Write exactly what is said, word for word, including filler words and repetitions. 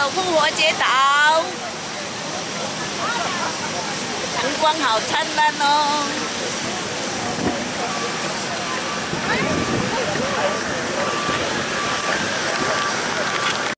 到复活节岛，阳光好灿烂哦。